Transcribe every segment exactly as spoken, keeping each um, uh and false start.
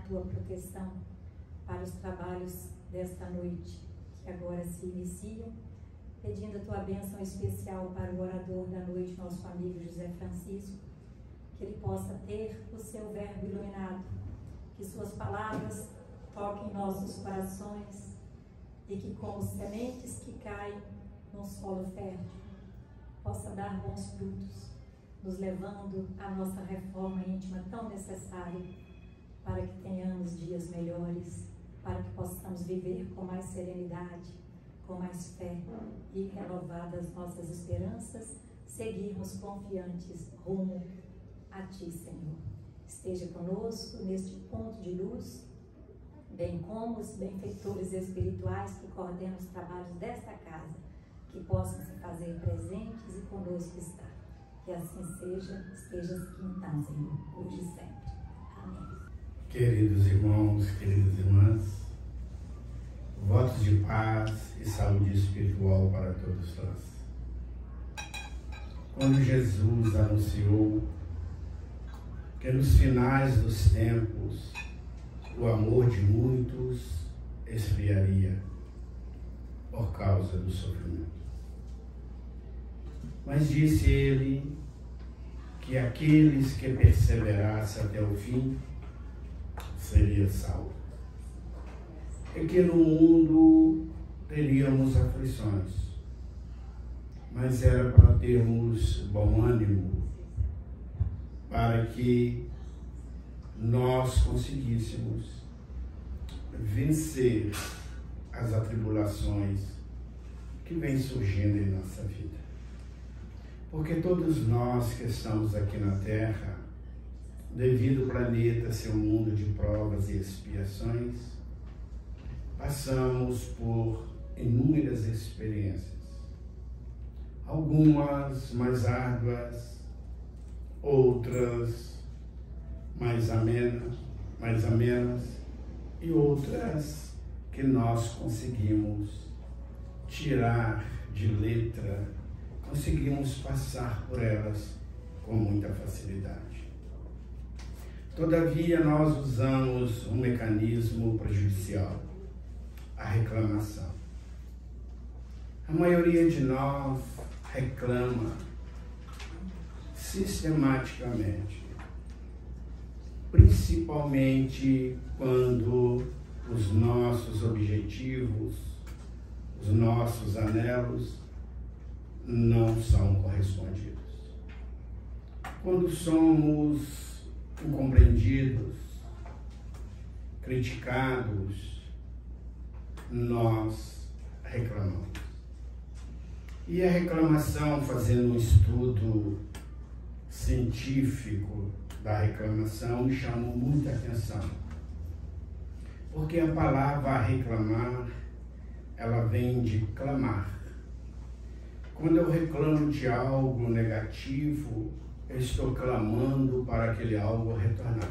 tua proteção para os trabalhos desta noite, que agora se iniciam, pedindo a tua bênção especial para o orador da noite, nosso amigo José Francisco, que ele possa ter o seu verbo iluminado, que suas palavras toquem nossos corações e que, como sementes que caem num solo fértil, possa dar bons frutos, nos levando à nossa reforma íntima tão necessária para que tenhamos dias melhores, para que possamos viver com mais serenidade, com mais fé e, renovadas nossas esperanças, seguirmos confiantes rumo a Ti, Senhor. Esteja conosco neste ponto de luz, bem como os benfeitores espirituais que coordenam os trabalhos desta casa, que possam se fazer presentes e conosco estar. Que assim seja, esteja aqui então, Senhor, hoje e sempre. Amém. Queridos irmãos, queridas irmãs, votos de paz e saúde espiritual para todos nós. Quando Jesus anunciou que nos finais dos tempos o amor de muitos esfriaria por causa do sofrimento. Mas disse ele que aqueles que perseverassem até o fim seriam salvos. E que no mundo teríamos aflições, mas era para termos bom ânimo, para que nós conseguíssemos vencer as atribulações que vêm surgindo em nossa vida. Porque todos nós que estamos aqui na Terra, devido ao planeta ser um mundo de provas e expiações, passamos por inúmeras experiências, algumas mais árduas, outras mais amenas, mais amenas e outras que nós conseguimos tirar de letra, conseguimos passar por elas com muita facilidade. Todavia, nós usamos um mecanismo prejudicial, a reclamação. A maioria de nós reclama sistematicamente, principalmente quando os nossos objetivos, os nossos anelos não são correspondidos. Quando somos incompreendidos, criticados, nós reclamamos. E a reclamação, fazendo um estudo científico da reclamação, me chamou muita atenção. Porque a palavra reclamar, ela vem de clamar. Quando eu reclamo de algo negativo, eu estou clamando para aquele algo retornar.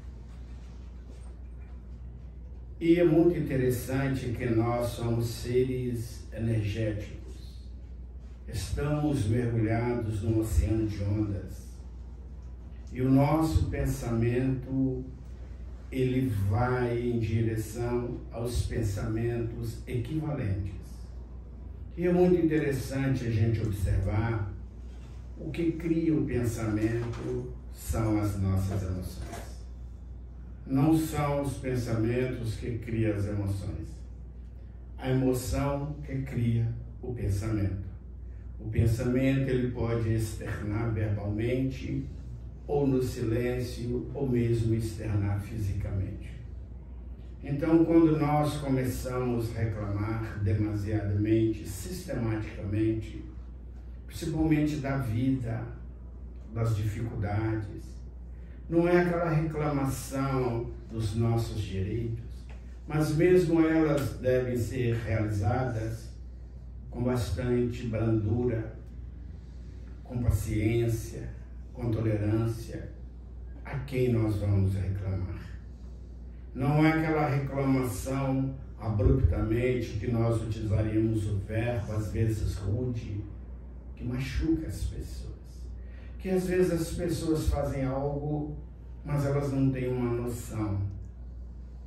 E é muito interessante que nós somos seres energéticos. Estamos mergulhados num oceano de ondas. E o nosso pensamento, ele vai em direção aos pensamentos equivalentes. E é muito interessante a gente observar o que cria o pensamento são as nossas emoções. Não são os pensamentos que criam as emoções. A emoção que cria o pensamento. O pensamento ele pode externar verbalmente, ou no silêncio, ou mesmo externar fisicamente. Então, quando nós começamos a reclamar demasiadamente, sistematicamente, principalmente da vida, das dificuldades, não é aquela reclamação dos nossos direitos, mas mesmo elas devem ser realizadas com bastante brandura, com paciência, com tolerância a quem nós vamos reclamar. Não é aquela reclamação abruptamente que nós utilizaríamos o verbo, às vezes rude, que machuca as pessoas. Que às vezes as pessoas fazem algo, mas elas não têm uma noção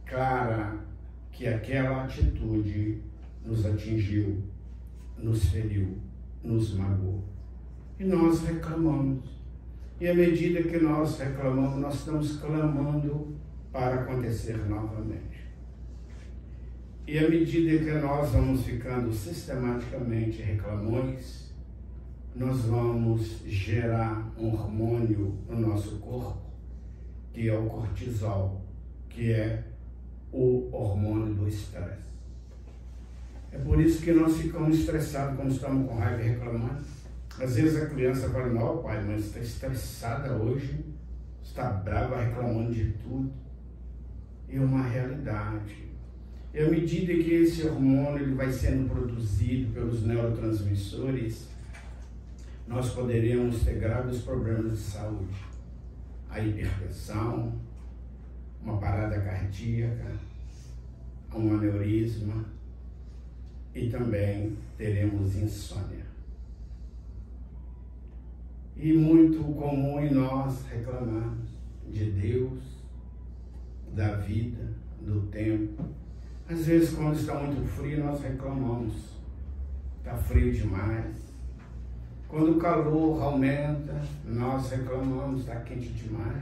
clara que aquela atitude nos atingiu, nos feriu, nos magoou. E nós reclamamos. E à medida que nós reclamamos, nós estamos clamando para acontecer novamente. E à medida que nós vamos ficando sistematicamente reclamões, nós vamos gerar um hormônio no nosso corpo, que é o cortisol, que é o hormônio do estresse. É por isso que nós ficamos estressados quando estamos com raiva e reclamando. Às vezes a criança fala, não, pai, mas está estressada hoje, está brava, reclamando de tudo. É uma realidade. E à medida que esse hormônio ele vai sendo produzido pelos neurotransmissores, nós poderíamos ter graves problemas de saúde. A hipertensão, uma parada cardíaca, um aneurisma e também teremos insônia. E muito comum em nós reclamarmos de Deus, da vida, do tempo. Às vezes, quando está muito frio, nós reclamamos. Está frio demais. Quando o calor aumenta, nós reclamamos, está quente demais.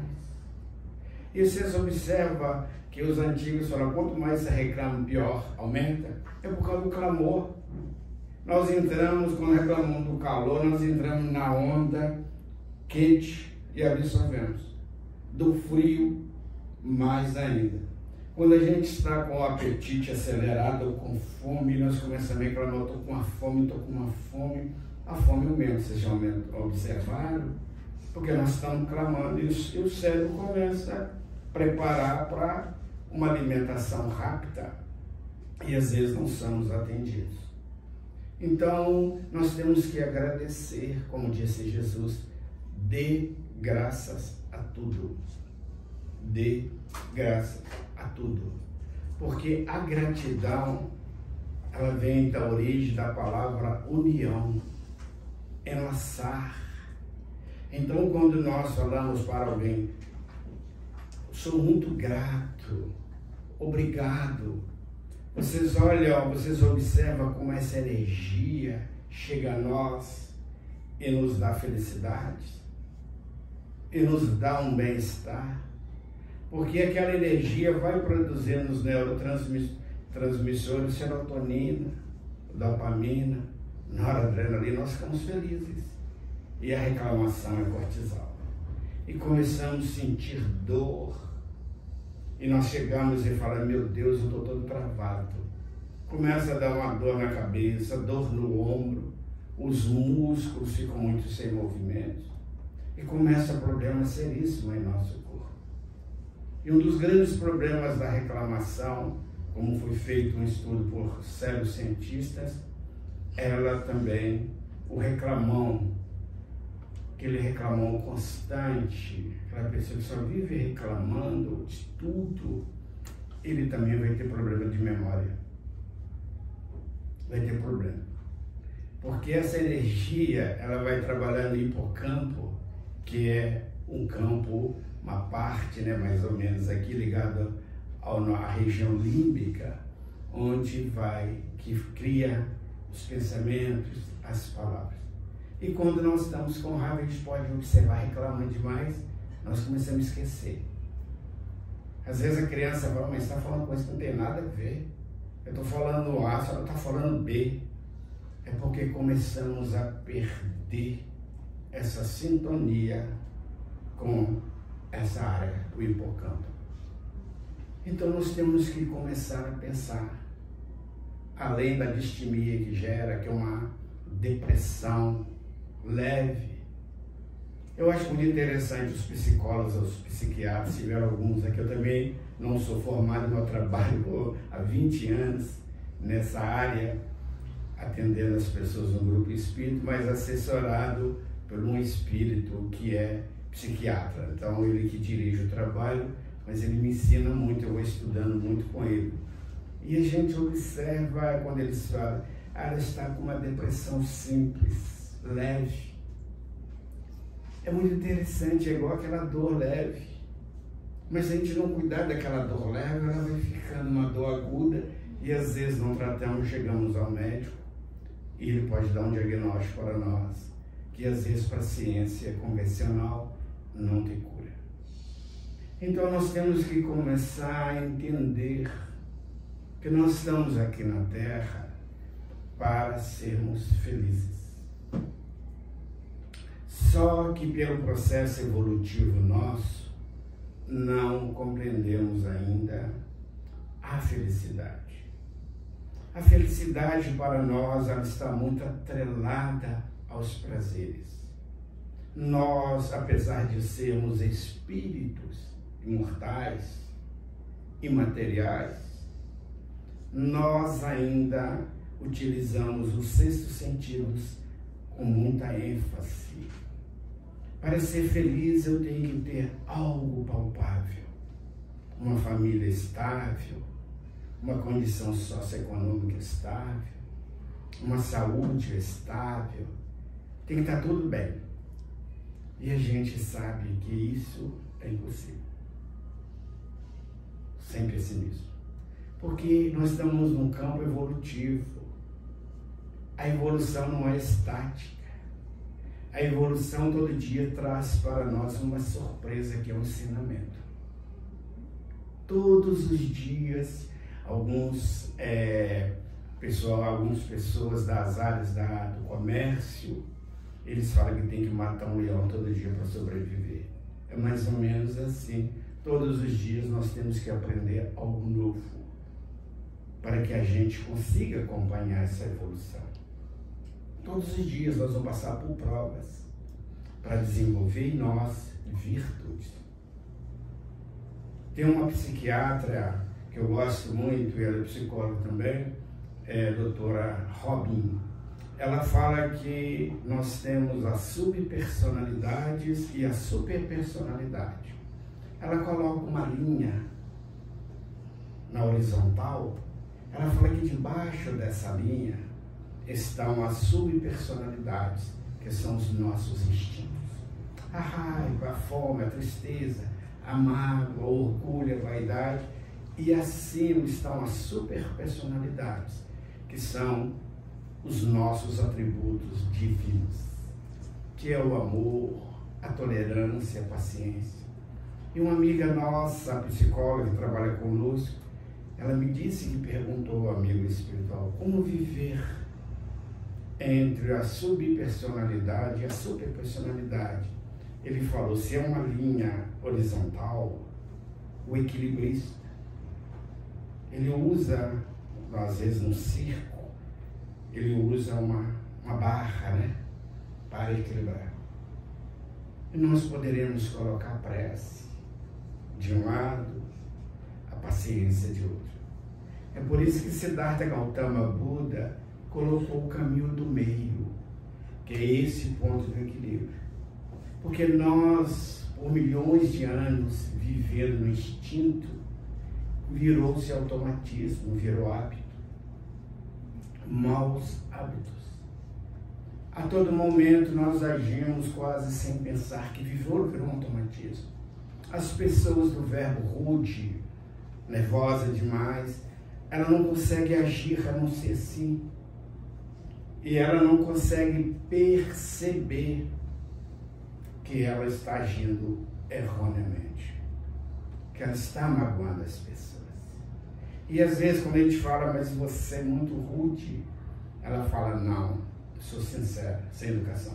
E vocês observam que os antigos falam, quanto mais você reclama, pior aumenta. É por causa do clamor. Nós entramos, quando reclamamos do calor, nós entramos na onda quente e absorvemos. Do frio, mais ainda. Quando a gente está com o apetite acelerado ou com fome, nós começamos a reclamar, estou com uma fome, estou com uma fome. A fome aumenta, vocês já observaram? Porque nós estamos clamando e o cérebro começa a preparar para uma alimentação rápida e às vezes não somos atendidos. Então, nós temos que agradecer, como disse Jesus, dê graças a tudo. Dê graças a tudo. Porque a gratidão, ela vem da origem da palavra união, enlaçar. Então, quando nós falamos para alguém, sou muito grato, obrigado. Vocês olham, vocês observam como essa energia chega a nós e nos dá felicidade, e nos dá um bem-estar, porque aquela energia vai produzindo nos neurotransmissores serotonina, dopamina, noradrenalina, nós ficamos felizes. E a reclamação é cortisol. E começamos a sentir dor. E nós chegamos e falamos, meu Deus, eu estou todo travado. Começa a dar uma dor na cabeça, dor no ombro, os músculos ficam muito sem movimento. E começa problema seríssimo em nosso corpo. E um dos grandes problemas da reclamação, como foi feito um estudo por sérios cientistas, ela também, o reclamão, aquele reclamão constante, aquela pessoa que só vive reclamando de tudo, ele também vai ter problema de memória. Vai ter problema. Porque essa energia, ela vai trabalhar no hipocampo, que é um campo, uma parte, né, mais ou menos aqui ligado à região límbica, onde vai, que cria os pensamentos, as palavras. E quando nós estamos com raiva, a gente pode observar, reclamando demais, nós começamos a esquecer. Às vezes a criança fala, mas está falando coisa que não tem nada a ver. Eu estou falando A, a senhora está falando B. É porque começamos a perder essa sintonia com essa área do hipocampo. Então nós temos que começar a pensar, além da distimia que gera, que é uma depressão leve. Eu acho muito interessante os psicólogos, os psiquiatras, tiveram alguns aqui, eu também não sou formado, no meu trabalho há vinte anos nessa área, atendendo as pessoas no grupo espírita, mas assessorado por um espírito que é psiquiatra. Então ele que dirige o trabalho, mas ele me ensina muito, eu vou estudando muito com ele. E a gente observa quando eles falam, ela está com uma depressão simples, leve. É muito interessante, é igual aquela dor leve. Mas se a gente não cuidar daquela dor leve, ela vai ficando uma dor aguda e às vezes não tratamos, chegamos ao médico e ele pode dar um diagnóstico para nós, que às vezes para a ciência convencional não tem cura. Então nós temos que começar a entender que nós estamos aqui na Terra para sermos felizes. Só que pelo processo evolutivo nosso, não compreendemos ainda a felicidade. A felicidade para nós, ela está muito atrelada aos prazeres. Nós, apesar de sermos espíritos imortais, imateriais, nós ainda utilizamos os sextos sentidos com muita ênfase. Para ser feliz eu tenho que ter algo palpável, uma família estável, uma condição socioeconômica estável, uma saúde estável, tem que estar tudo bem. E a gente sabe que isso é impossível. Sem pessimismo. Porque nós estamos num campo evolutivo. A evolução não é estática. A evolução todo dia traz para nós uma surpresa que é um ensinamento. Todos os dias, alguns, é, pessoal, algumas pessoas das áreas da, do comércio, eles falam que tem que matar um leão todo dia para sobreviver. É mais ou menos assim. Todos os dias nós temos que aprender algo novo para que a gente consiga acompanhar essa evolução. Todos os dias nós vamos passar por provas para desenvolver em nós virtudes. Tem uma psiquiatra que eu gosto muito, e ela é psicóloga também, é a doutora Robin. Ela fala que nós temos as subpersonalidades e a superpersonalidade. Ela coloca uma linha na horizontal, ela fala que debaixo dessa linha estão as subpersonalidades, que são os nossos instintos. A raiva, a fome, a tristeza, a mágoa, o orgulho, a vaidade. E acima estão as superpersonalidades, que são os nossos atributos divinos, que é o amor, a tolerância, a paciência. E uma amiga nossa, a psicóloga que trabalha conosco, ela me disse que perguntou ao amigo espiritual como viver entre a subpersonalidade e a superpersonalidade. Ele falou, se é uma linha horizontal, o equilibrista, ele usa, às vezes no circo, ele usa uma, uma barra, né, para equilibrar. E nós poderemos colocar a prece de um lado, a paciência de outro. É por isso que Siddhartha Gautama Buda colocou o caminho do meio, que é esse ponto do equilíbrio. Porque nós, por milhões de anos, vivendo no instinto, virou-se automatismo, virou hábito. Maus hábitos. A todo momento nós agimos quase sem pensar, que virou, virou um automatismo. As pessoas do verbo rude, nervosa demais, ela não consegue agir a não ser assim. E ela não consegue perceber que ela está agindo erroneamente, que ela está magoando as pessoas. E às vezes quando a gente fala, mas você é muito rude, ela fala, não, eu sou sincera, sem educação.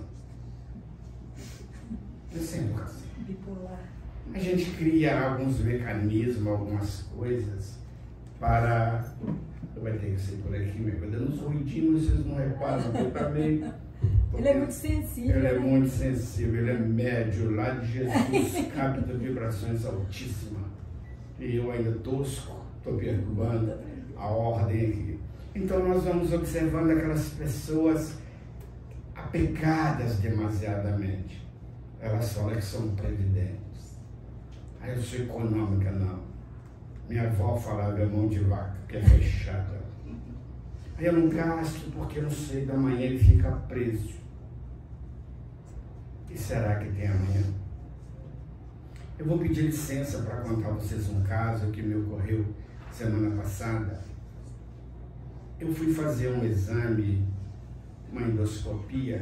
Eu sem educação. Bipolar. A gente cria alguns mecanismos, algumas coisas para... Vai ter que ser por aqui, me dando uns ruidinhos, vocês não reparam, eu também. Ele é muito sensível. Ele é né? muito sensível, ele é médio, lá de Jesus, capta vibrações altíssimas. E eu ainda tosco, estou perturbando a ordem aqui. Então nós vamos observando aquelas pessoas apegadas demasiadamente. Elas falam que são previdentes. Aí eu sou econômica, não. Minha avó falava, é mão de vaca, que é fechada. Aí eu não gasto porque não sei, da manhã ele fica preso. E será que tem amanhã? Eu vou pedir licença para contar a vocês um caso que me ocorreu semana passada. Eu fui fazer um exame, uma endoscopia,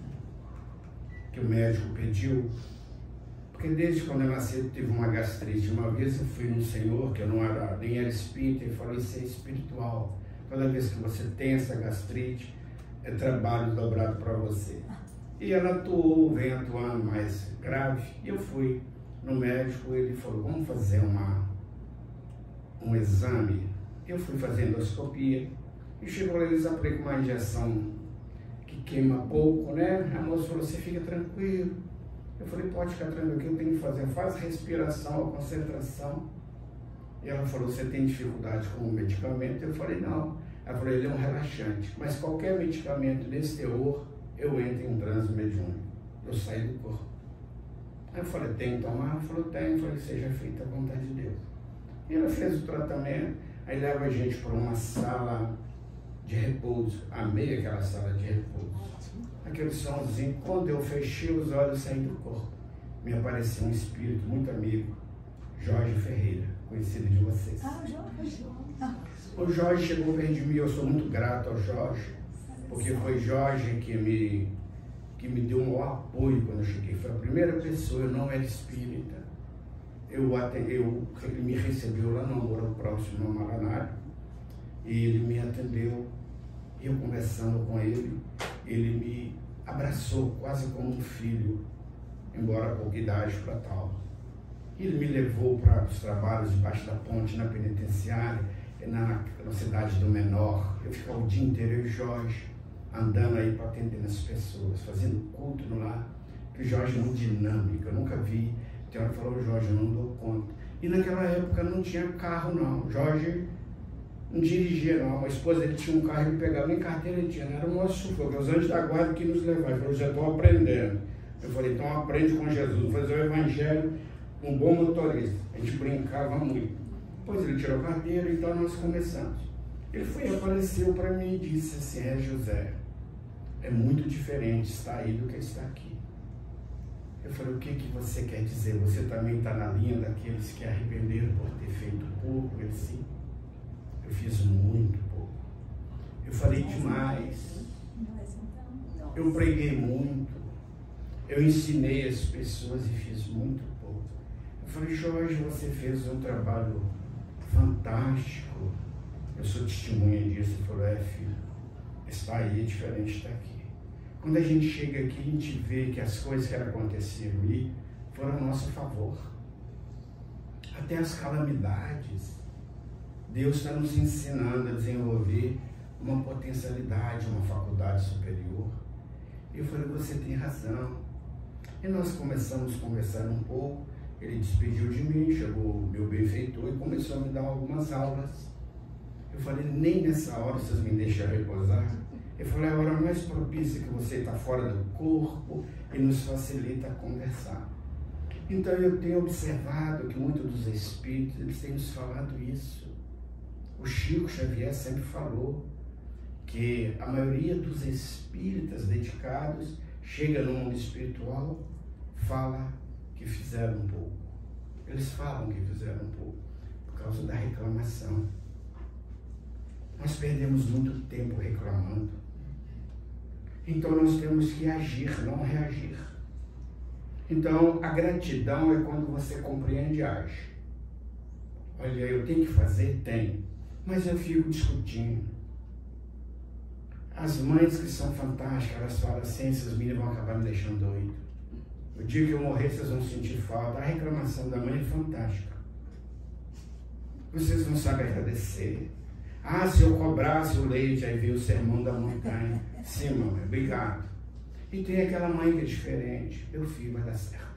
que o médico pediu, porque desde quando eu nasci eu tive uma gastrite. Uma vez eu fui no Senhor, que eu não era, nem era espírita, e falou: isso é espiritual. Toda vez que você tem essa gastrite, é trabalho dobrado para você. E ela atuou, vem atuando mais grave, e eu fui no médico, ele falou: vamos fazer uma, um exame. Eu fui fazer endoscopia, e chegou lá, eles aplicam uma injeção que queima pouco, né? A moça falou: você fica tranquilo. Eu falei: pode ficar tranquilo, o que eu tenho que fazer? Faz respiração, concentração. E ela falou: você tem dificuldade com o medicamento? Eu falei: não. Ela falou: ele é um relaxante, mas qualquer medicamento desse teor, eu entro em um transe mediúnico, eu saio do corpo. Aí eu falei: tem que tomar? Ela falou: tem. Eu falei: seja feita a vontade de Deus. E ela fez o tratamento, aí leva a gente para uma sala de repouso. Amei aquela sala de repouso. Aquele somzinho, quando eu fechei os olhos, saí do corpo, me apareceu um espírito muito amigo, Jorge Ferreira, conhecido de vocês. Ah, o Jorge. O Jorge chegou perto de mim, eu sou muito grato ao Jorge, porque foi Jorge que me, que me deu um maior apoio quando eu cheguei. Foi a primeira pessoa, eu não era espírita. Eu, até, eu, ele me recebeu lá no Amor ao Próximo, no Maraná, e ele me atendeu. Eu conversando com ele, ele me abraçou quase como um filho, embora a pouca idade para tal. Ele me levou para os trabalhos debaixo da ponte, na penitenciária, na, na cidade do Menor. Eu ficava o dia inteiro, eu e Jorge, andando aí para atender as pessoas, fazendo culto no lar. O Jorge é muito dinâmico, eu nunca vi. Tem hora que falou: Jorge, eu não dou conta. E naquela época não tinha carro não, Jorge não dirigia não, a esposa dele tinha um carro, ele pegava, nem carteira ele tinha, era o nosso sufoco, os anjos da guarda que nos levavam. Ele falou: já estou aprendendo. Eu falei: então aprende com Jesus, fazer o evangelho, um bom motorista. A gente brincava muito. Depois ele tirou a carteira, então nós começamos. Ele foi, apareceu para mim e disse assim: é, José, é muito diferente estar aí do que estar aqui. Eu falei: o que, que você quer dizer? Você também está na linha daqueles que arrependeram por ter feito pouco? Ele: sim. Eu fiz muito pouco. Eu falei demais. Eu preguei muito. Eu ensinei as pessoas e fiz muito pouco. Eu falei: Jorge, você fez um trabalho fantástico. Eu sou testemunha disso. Ele falou: é, filho, está aí, é diferente de estar aqui. Quando a gente chega aqui, a gente vê que as coisas que aconteceram ali foram a nosso favor. Até as calamidades. Deus está nos ensinando a desenvolver uma potencialidade, uma faculdade superior. E eu falei: você tem razão. E nós começamos a conversar um pouco. Ele despediu de mim, chegou o meu benfeitor e começou a me dar algumas aulas. Eu falei: nem nessa hora vocês me deixam repousar. Ele falou: é a hora mais propícia que você está fora do corpo e nos facilita conversar. Então eu tenho observado que muitos dos espíritos, eles têm nos falado isso. O Chico Xavier sempre falou que a maioria dos espíritas dedicados chega no mundo espiritual, fala que fizeram um pouco. Eles falam que fizeram um pouco por causa da reclamação. Nós perdemos muito tempo reclamando. Então nós temos que agir, não reagir. Então a gratidão é quando você compreende e age. Olha, eu tenho que fazer? Tem. Mas eu fico discutindo. As mães que são fantásticas, elas falam assim: esses meninos vão acabar me deixando doido. O dia que eu morrer, vocês vão sentir falta. A reclamação da mãe é fantástica. Vocês não sabem agradecer. Ah, se eu cobrasse o leite, aí veio o sermão da montanha. Sim, mamãe, obrigado. E tem aquela mãe que é diferente. Meu filho, vai dar certo.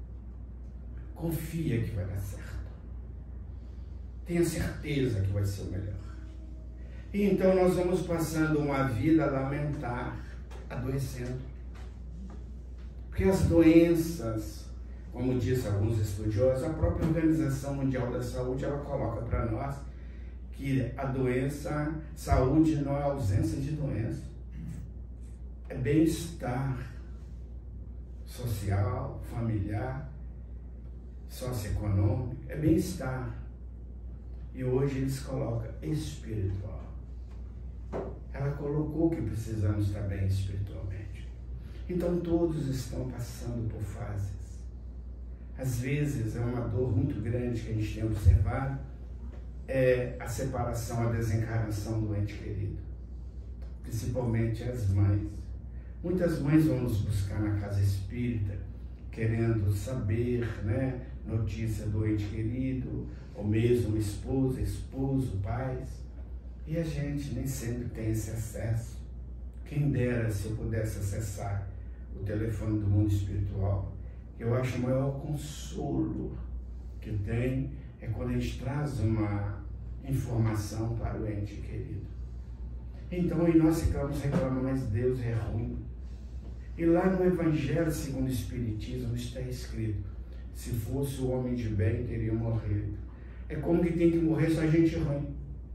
Confia que vai dar certo. Tenha certeza que vai ser o melhor. E então nós vamos passando uma vida a lamentar, adoecendo. Porque as doenças, como disse alguns estudiosos, a própria Organização Mundial da Saúde, ela coloca para nós que a doença, saúde não é ausência de doença. É bem-estar social, familiar, socioeconômico, é bem-estar. E hoje eles colocam espiritual. Ela colocou que precisamos estar bem espiritualmente. Então todos estão passando por fases. Às vezes é uma dor muito grande que a gente tem observado, é a separação, a desencarnação do ente querido. Principalmente as mães. Muitas mães vão nos buscar na casa espírita, querendo saber, né, notícia do ente querido, ou mesmo esposa, esposo, pais. E a gente nem sempre tem esse acesso. Quem dera se eu pudesse acessar o telefone do mundo espiritual. Eu acho o maior consolo que tem é quando a gente traz uma informação para o ente querido. Então, e nós ficamos reclamando, mas Deus é ruim. E lá no Evangelho segundo o Espiritismo está escrito, se fosse o homem de bem, teria morrido. É como que tem que morrer só gente ruim.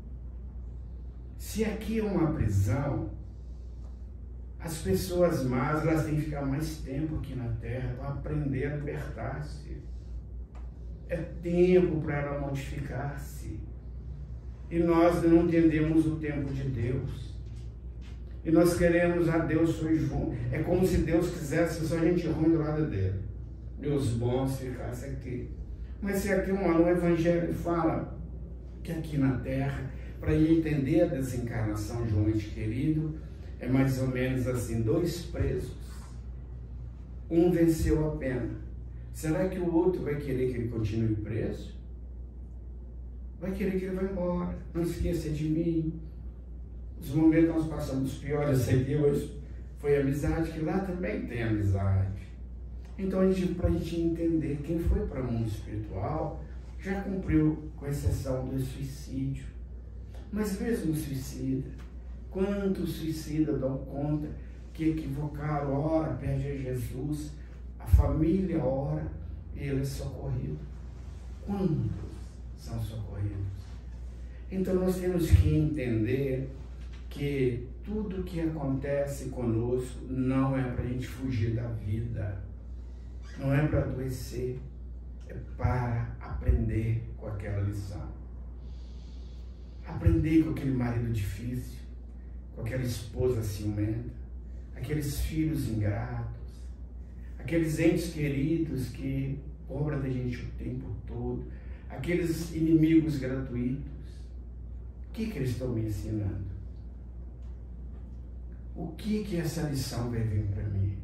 Se aqui é uma prisão, as pessoas más, elas têm que ficar mais tempo aqui na Terra para aprender a libertar-se. É tempo para ela modificar-se. E nós não entendemos o tempo de Deus. E nós queremos a Deus foi junto. É como se Deus quisesse só gente ruim do lado dele. E os bons ficassem aqui. Mas se aqui um Evangelho fala que aqui na Terra, para entender a desencarnação de um ente querido, é mais ou menos assim, dois presos. Um venceu a pena. Será que o outro vai querer que ele continue preso? Vai querer que ele vá embora. Não esqueça de mim. Os momentos que nós passamos piores aqui hoje foi amizade, que lá também tem amizade. Então, para a gente entender quem foi para o mundo espiritual, já cumpriu, com exceção do suicídio. Mas mesmo suicida, quantos suicidas dão conta que equivocaram, ora, pede a Jesus, a família ora e ele é socorrido? Quantos são socorridos? Então nós temos que entender que tudo que acontece conosco não é para a gente fugir da vida, não é para adoecer, é para aprender com aquela lição. Aprender com aquele marido difícil, com aquela esposa ciumenta, aqueles filhos ingratos, aqueles entes queridos que cobram da gente o tempo todo, aqueles inimigos gratuitos. O que, que eles estão me ensinando? O que, que essa lição vai vir para mim?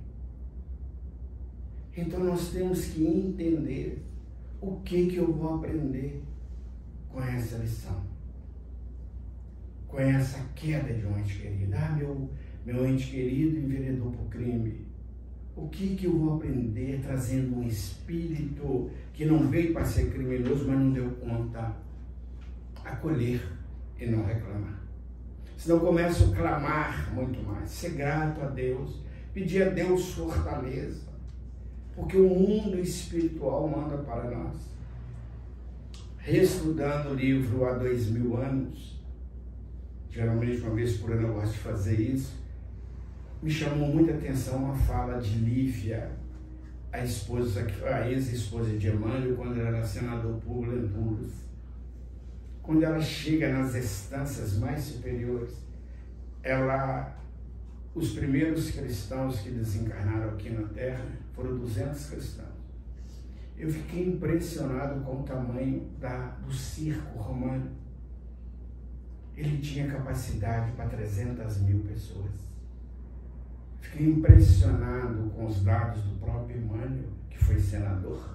Então nós temos que entender o que, que eu vou aprender com essa lição. Com essa queda de um ente querido. Ah, meu, meu ente querido enveredou para o crime. O que, que eu vou aprender trazendo um espírito que não veio para ser criminoso, mas não deu conta? Acolher e não reclamar. Senão eu começo a clamar muito mais, ser grato a Deus, pedir a Deus fortaleza, porque o mundo espiritual manda para nós. Reestudando o livro há dois mil anos, geralmente uma vez por ano eu gosto de fazer isso, me chamou muita atenção a fala de Lívia, a esposa, a ex-esposa de Emmanuel, quando ela era senador por Lenturas. Quando ela chega nas instâncias mais superiores, ela, os primeiros cristãos que desencarnaram aqui na Terra foram duzentos cristãos. Eu fiquei impressionado com o tamanho da, do circo romano. Ele tinha capacidade para trezentas mil pessoas. Fiquei impressionado com os dados do próprio Emmanuel, que foi senador.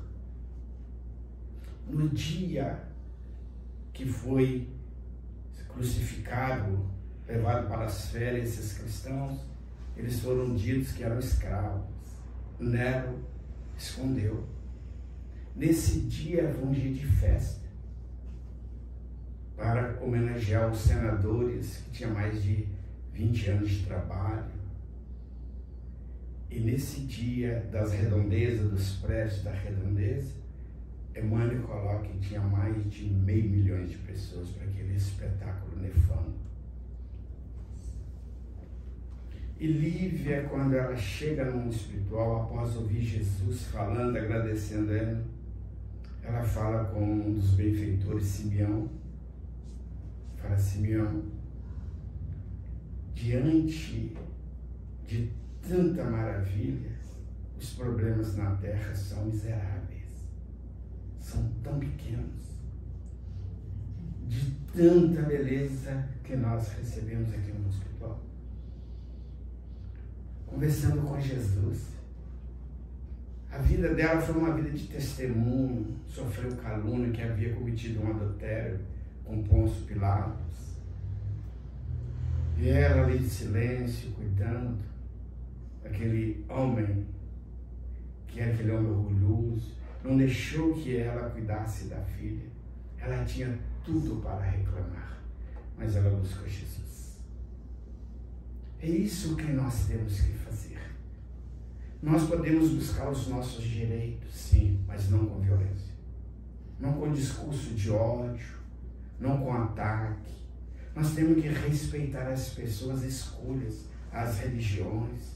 No dia que foi crucificado, levado para as férias, esses cristãos, eles foram ditos que eram escravos. Nero escondeu. Nesse dia foi um dia de festa, para homenagear os senadores que tinham mais de vinte anos de trabalho. E nesse dia das redondezas, dos prédios da redondeza, Emmanuel coloca que tinha mais de meio milhão de pessoas para aquele espetáculo nefando. E Lívia, quando ela chega no mundo espiritual, após ouvir Jesus falando, agradecendo a ele, ela fala com um dos benfeitores, Simeão. Fala, Simeão, diante de tanta maravilha, os problemas na terra são miseráveis, são tão pequenos, de tanta beleza que nós recebemos aqui no hospital. Conversando com Jesus, a vida dela foi uma vida de testemunho, sofreu calúnia, que havia cometido um adultério com Pôncio Pilatos. E ela ali de silêncio, cuidando daquele homem, que era aquele homem orgulhoso, não deixou que ela cuidasse da filha. Ela tinha tudo para reclamar, mas ela buscou Jesus. É isso que nós temos que fazer. Nós podemos buscar os nossos direitos, sim, mas não com violência. Não com discurso de ódio, não com ataque. Nós temos que respeitar as pessoas, as escolhas, as religiões,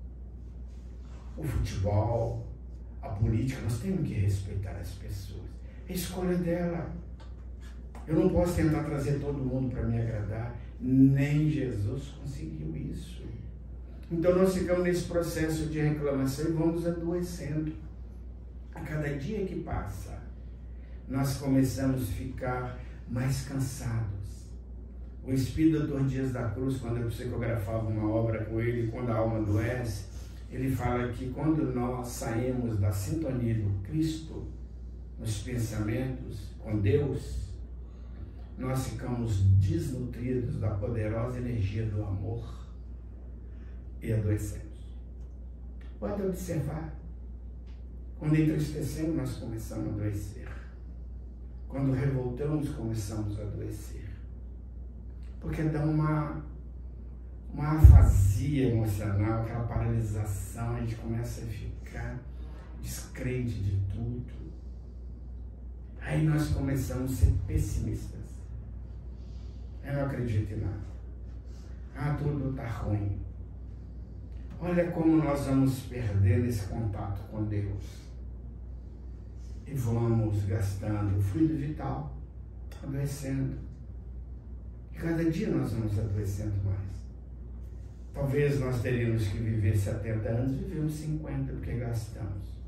o futebol, a política. Nós temos que respeitar as pessoas. É a escolha dela. Eu não posso tentar trazer todo mundo para me agradar. Nem Jesus conseguiu isso. Então nós ficamos nesse processo de reclamação e vamos adoecendo. A cada dia que passa, nós começamos a ficar mais cansados. O Espírito Doutor Dias da Cruz, quando eu psicografava uma obra com ele, quando a alma adoece, ele fala que quando nós saímos da sintonia do Cristo, nos pensamentos com Deus, nós ficamos desnutridos da poderosa energia do amor e adoecemos. Pode observar. Quando entristecemos, nós começamos a adoecer. Quando revoltamos, começamos a adoecer. Porque dá uma, uma afasia emocional, aquela paralisação, a gente começa a ficar descrente de tudo. Aí nós começamos a ser pessimistas. Eu não acredito em nada. Ah, tudo está ruim. Olha como nós vamos perdendo esse contato com Deus. E vamos gastando o fluido vital, adoecendo. E cada dia nós vamos adoecendo mais. Talvez nós teríamos que viver setenta anos, vivemos cinquenta, porque gastamos.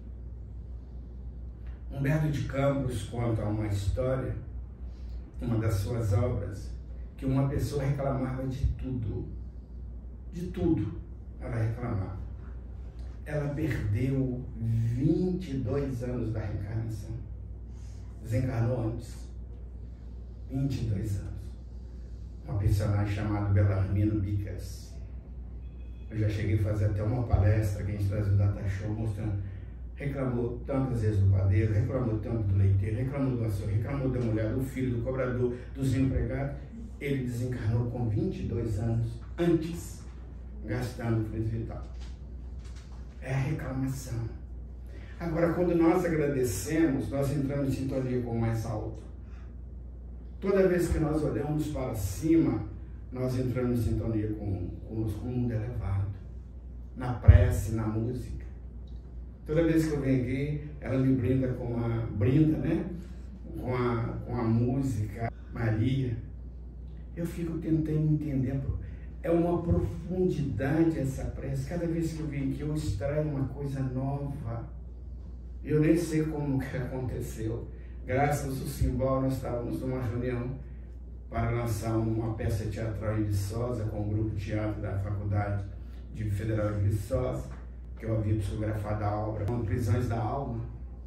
Humberto de Campos conta uma história, uma das suas obras, que uma pessoa reclamava de tudo. De tudo ela reclamava. Ela perdeu vinte e dois anos da reencarnação. Desencarnou antes. vinte e dois anos. Uma personagem chamada Belarmino Bicas. Eu já cheguei a fazer até uma palestra que a gente traz o Data Show mostrando. Reclamou tantas vezes do padeiro, reclamou tanto do leiteiro, reclamou do açougue, reclamou da mulher, do filho, do cobrador, dos empregados. Ele desencarnou com vinte e dois anos antes, gastando o fluido vital. É a reclamação. Agora, quando nós agradecemos, nós entramos em sintonia com o mais alto. Toda vez que nós olhamos para cima, nós entramos em sintonia com, com o mundo elevado. Na prece, na música. Toda vez que eu venho aqui, ela me brinda com a brinda, né? Com a, com a música Maria. Eu fico tentando entender. É uma profundidade essa prece. Cada vez que eu venho aqui, eu extraio uma coisa nova. Eu nem sei como que aconteceu. Graças ao Simbol, nós estávamos numa reunião para lançar uma peça teatral em Viçosa, com o grupo de teatro da Faculdade de Federal de Viçosa, que eu havia psicografado a obra, com Prisões da Alma.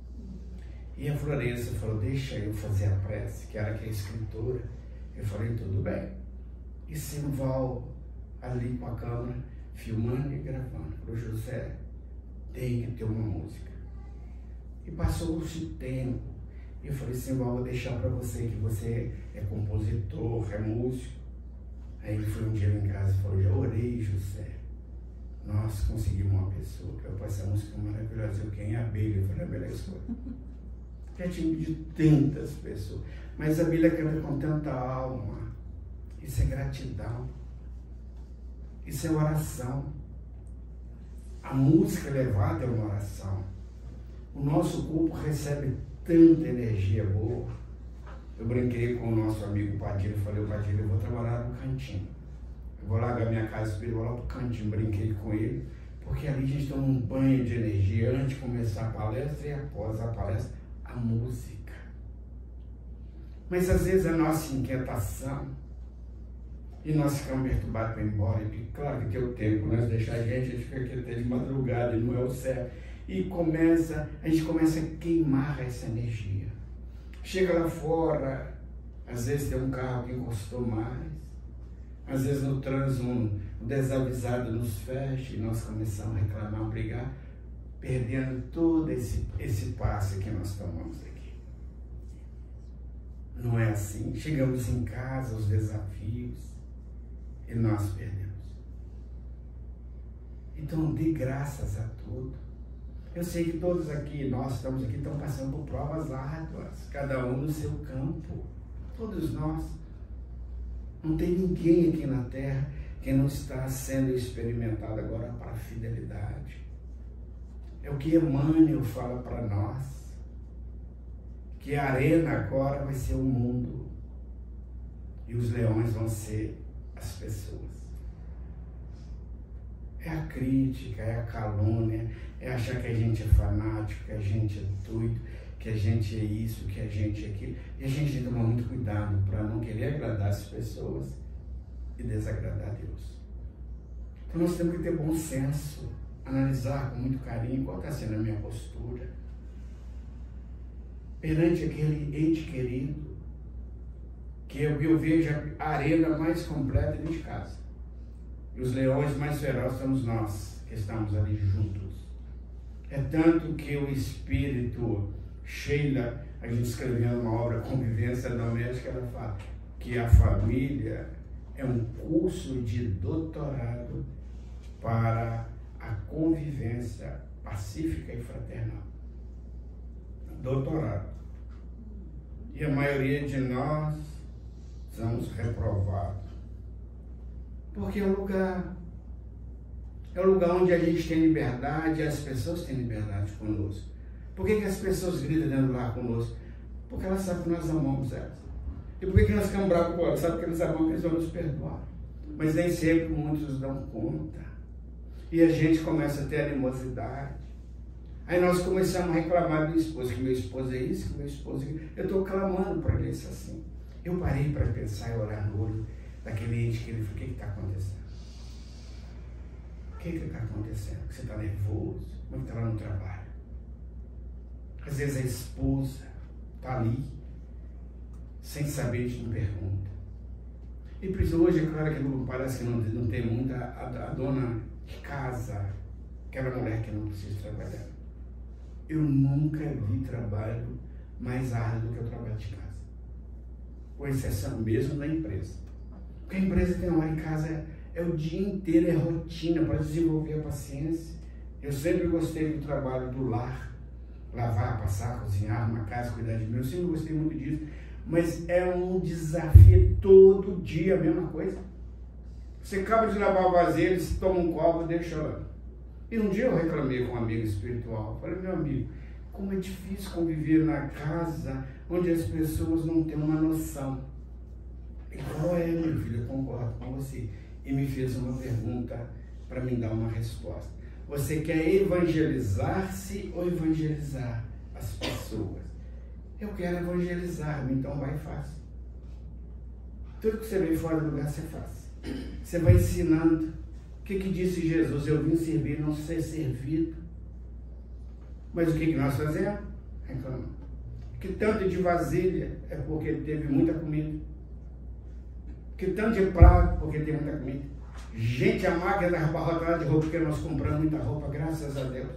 E a Florença falou, deixa eu fazer a prece, que era que é escritora. Eu falei, tudo bem. E Simval, ali com a câmera, filmando e gravando. Falou, José, tem que ter uma música. E passou-se tempo. E eu falei, Simval, vou deixar para você, que você é compositor, é músico. Aí ele foi um dia em casa e falou, já orei, José. Nós conseguimos uma pessoa, que eu passei a música maravilhosa. Eu, quem é a Abelha? Eu falei, a Abelha escolha. Já tinha de tantas pessoas. Mas a Bíblia canta com tanta alma. Isso é gratidão. Isso é oração. A música elevada é uma oração. O nosso corpo recebe tanta energia boa. Eu brinquei com o nosso amigo Padilha, falei, Padilha, eu vou trabalhar no cantinho. Eu vou largar minha casa espiritual lá pro cantinho, brinquei com ele, porque ali a gente toma um banho de energia antes de começar a palestra e após a palestra, a música. Mas às vezes a nossa inquietação, e nós ficamos perturbados para ir embora, e claro que tem o tempo, nós deixar a gente, a gente fica aqui até de madrugada, e não é o céu. E começa, a gente começa a queimar essa energia. Chega lá fora, às vezes tem um carro que encostou mais, às vezes no trânsito um, um desavisado nos fecha e nós começamos a reclamar, a brigar, perdendo todo esse, esse passe que nós tomamos aqui. Não é assim. Chegamos em casa, os desafios, e nós perdemos. Então dê graças a tudo. Eu sei que todos aqui, nós estamos aqui, estão passando por provas árduas, cada um no seu campo, todos nós. Não tem ninguém aqui na terra que não está sendo experimentado agora para a fidelidade. É o que Emmanuel fala para nós, que a arena agora vai ser o mundo e os leões vão ser as pessoas. É a crítica, é a calúnia, é achar que a gente é fanático, que a gente é doido, que a gente é isso, que a gente é aquilo. E a gente tem que tomar muito cuidado para não querer agradar as pessoas e desagradar a Deus. Então nós temos que ter bom senso, analisar com muito carinho qual está sendo a minha postura perante aquele ente querido, que eu, eu vejo a arena mais completa dentro de casa. E os leões mais ferozes somos nós, que estamos ali juntos. É tanto que o espírito Sheila, a gente escrevendo uma obra Convivência Doméstica, ela fala que a família é um curso de doutorado para a convivência pacífica e fraternal. Doutorado. E a maioria de nós somos reprovados. Porque é um lugar, é um lugar onde a gente tem liberdade e as pessoas têm liberdade conosco. Por que, que as pessoas gritam dentro do lar conosco? Porque elas sabem que nós amamos elas. E por que, que nós ficamos bravos com elas? Sabe que eles amam, que eles vão nos perdoar. Mas nem sempre muitos dão conta. E a gente começa a ter animosidade. Aí nós começamos a reclamar do esposo, que meu esposo é isso, que meu esposo é isso. Eu estou clamando para ele isso assim. Eu parei para pensar e olhar no olho daquele ente que ele falou, o que está acontecendo? O que está acontecendo? Você está nervoso? Como está lá no trabalho? Às vezes a esposa está ali, sem saber, te pergunta. E por isso hoje, é claro que não, parece que não, não tem muita, a, a dona de casa, aquela mulher que não precisa trabalhar. Eu nunca vi trabalho mais árduo do que o trabalho de casa. Com exceção mesmo da empresa. Porque a empresa tem uma hora em casa, é, é o dia inteiro, é rotina para desenvolver a paciência. Eu sempre gostei do trabalho do lar. Lavar, passar, cozinhar, arrumar casa, cuidar de mim. Eu sempre gostei muito disso. Mas é um desafio todo dia, a mesma coisa. Você acaba de lavar o vasilha, você toma um copo e deixa lá. E um dia eu reclamei com um amigo espiritual. Falei, meu amigo, como é difícil conviver na casa onde as pessoas não têm uma noção. Ele falou, é, meu filho, eu concordo com você. E me fez uma pergunta para me dar uma resposta. Você quer evangelizar-se ou evangelizar as pessoas? Eu quero evangelizar-me, então vai e faz. Tudo que você vem fora do lugar, você faz. Você vai ensinando. O que, que disse Jesus? Eu vim servir, não ser servido. Mas o que, que nós fazemos? Reclamamos. Que tanto de vasilha é porque teve muita comida. Que tanto de prato porque tem muita comida. Gente, a máquina da abarrotada de roupa, porque nós compramos muita roupa, graças a Deus.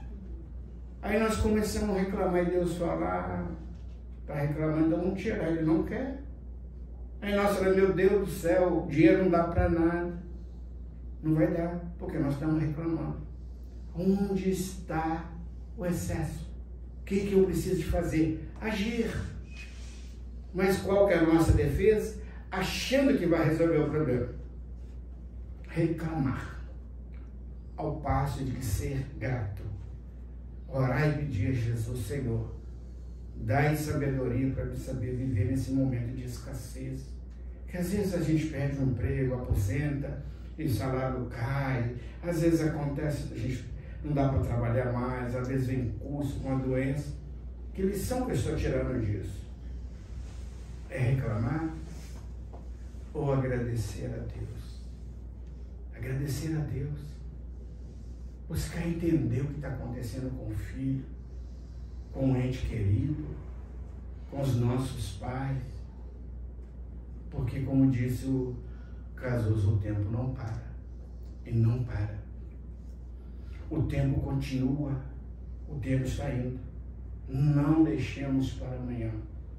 Aí nós começamos a reclamar e Deus falar, está reclamando, então vamos tirar, ele não quer. Aí nós falamos, meu Deus do céu, o dinheiro não dá para nada. Não vai dar, porque nós estamos reclamando. Onde está o excesso? O que, que eu preciso de fazer? Agir. Mas qual que é a nossa defesa? Achando que vai resolver o problema. Reclamar. Ao passo de ser grato. Orar e pedir a Jesus, Senhor, Dai sabedoria para saber viver nesse momento de escassez. Que às vezes a gente perde um emprego, aposenta, e o salário cai. Às vezes acontece, a gente não dá para trabalhar mais, às vezes vem curso com a doença. Que lição que eu estou tirando disso? É reclamar ou agradecer a Deus? Agradecer a Deus. Buscar entender o que está acontecendo com o filho, com o ente querido, com os nossos pais. Porque, como disse o Cazuza, o tempo não para. E não para. O tempo continua. O tempo está indo. Não deixemos para amanhã.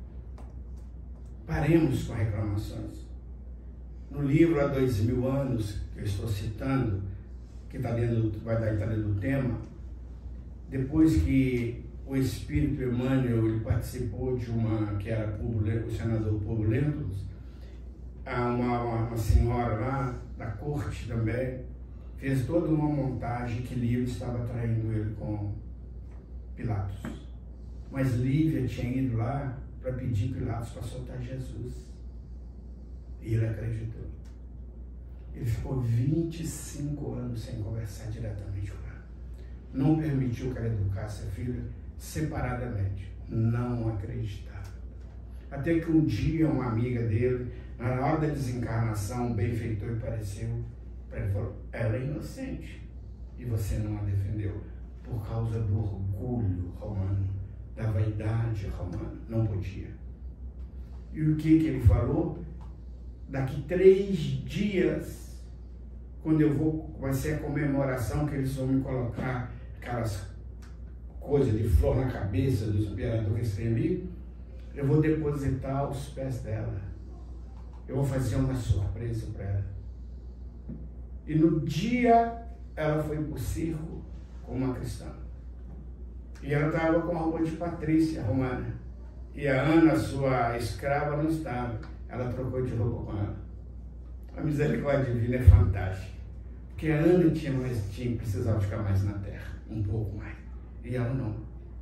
Paremos com reclamações. No livro Há Dois Mil Anos, que eu estou citando, que está dentro, vai dar tá dentro do tema, depois que o Espírito Emmanuel ele participou de uma, que era o senador Publio Lentulus, uma, uma, uma senhora lá da corte também, fez toda uma montagem que Lívia estava traindo ele com Pilatos. Mas Lívia tinha ido lá para pedir Pilatos para soltar Jesus. E ele acreditou. Ele ficou vinte e cinco anos sem conversar diretamente com ela. Não permitiu que ela educasse a filha separadamente. Não acreditava. Até que um dia uma amiga dele, na hora da desencarnação, um benfeitor apareceu para ele e falou: ela é inocente. E você não a defendeu. Por causa do orgulho romano, da vaidade romana. Não podia. E o que, que ele falou? Daqui três dias, quando eu vou, vai ser a comemoração que eles vão me colocar aquelas coisas de flor na cabeça do imperador que tem ali, eu vou depositar aos pés dela. Eu vou fazer uma surpresa para ela. E no dia, ela foi para o circo com uma cristã. E ela estava com a roupa de Patrícia romana. E a Ana, sua escrava, não estava. Ela trocou de roupa com ela. A misericórdia divina é fantástica. Porque a Ana tinha mais, tinha, precisava ficar mais na terra, um pouco mais. E ela não.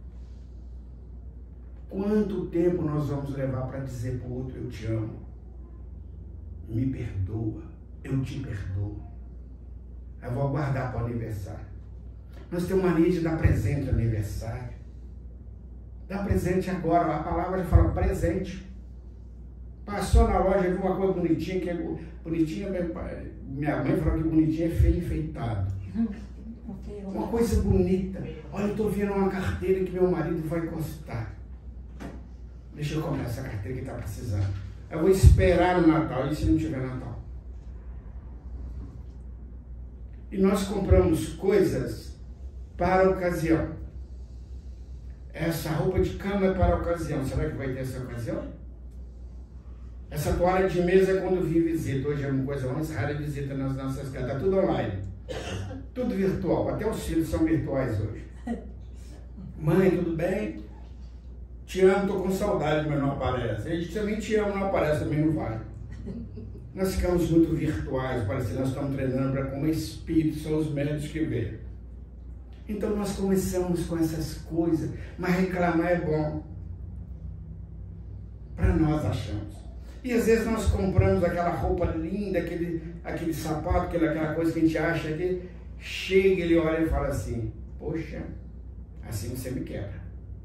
Quanto tempo nós vamos levar para dizer para o outro: eu te amo? Me perdoa, eu te perdoo. Eu vou aguardar para o aniversário. Nós temos mania de dar presente no aniversário. Dá presente agora. A palavra já fala presente. Passou na loja, viu uma coisa bonitinha, que é bonitinha, minha mãe falou que bonitinha é feio enfeitado. Uma coisa bonita. Olha, eu estou vendo uma carteira que meu marido vai gostar. Deixa eu comprar essa carteira que está precisando. Eu vou esperar no Natal, e se não tiver Natal? E nós compramos coisas para a ocasião. Essa roupa de cama é para a ocasião. Será que vai ter essa ocasião? Essa toalha de mesa é quando vim visita. Hoje é uma coisa mais rara, visita nas nossas casas. Está tudo online. Tudo virtual. Até os filhos são virtuais hoje. Mãe, tudo bem? Te amo, estou com saudade, mas não aparece. A gente também te ama, não aparece, também não vai. Nós ficamos muito virtuais, parece que nós estamos treinando para como espírito, são os médicos que vê. Então nós começamos com essas coisas, mas reclamar é bom. Para nós achamos. E às vezes nós compramos aquela roupa linda, aquele, aquele sapato, aquela, aquela coisa que a gente acha que chega, ele olha e fala assim: poxa, assim você me quebra.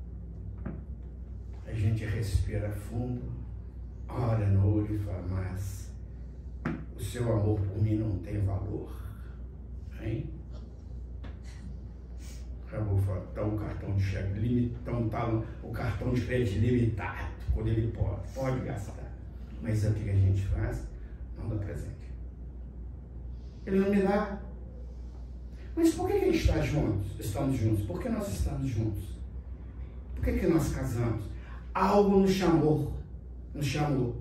A gente respira fundo, olha no olho e fala: mas o seu amor por mim não tem valor. Hein? Acabou, tá um cartão de cheque limitado, então tá o cartão de crédito limitado, quando ele pode, pode gastar. Mas é o que a gente faz? Não dá presente. Ele não me dá. Mas por que a gente está juntos? Estamos juntos. Por que nós estamos juntos? Por que, que nós casamos? Algo nos chamou. Nos chamou.